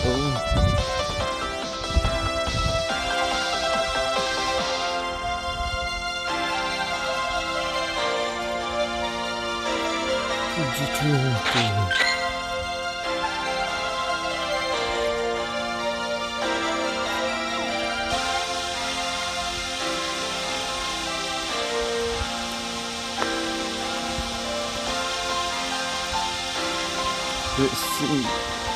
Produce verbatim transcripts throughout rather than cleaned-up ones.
Let's see.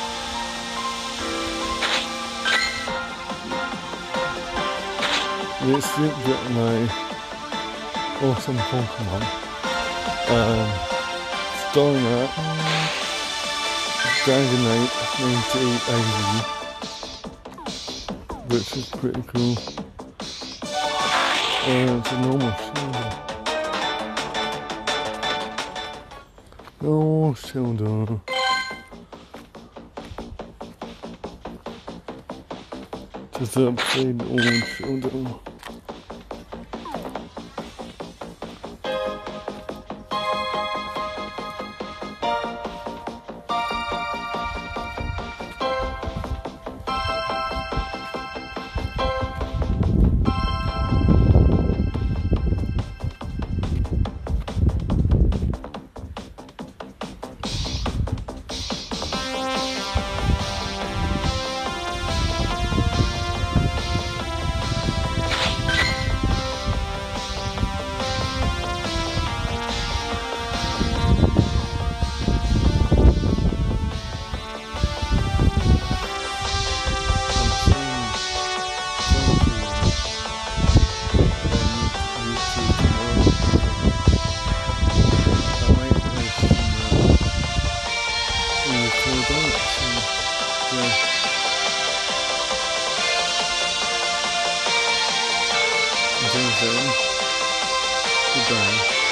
Let's think that my awesome Pokemon. Um, starting out Dragonite ninety-eight I V, which is pretty cool. And it's a normal Sheldon. Normal Sheldon. Just upgrade old Sheldon. Goodbye.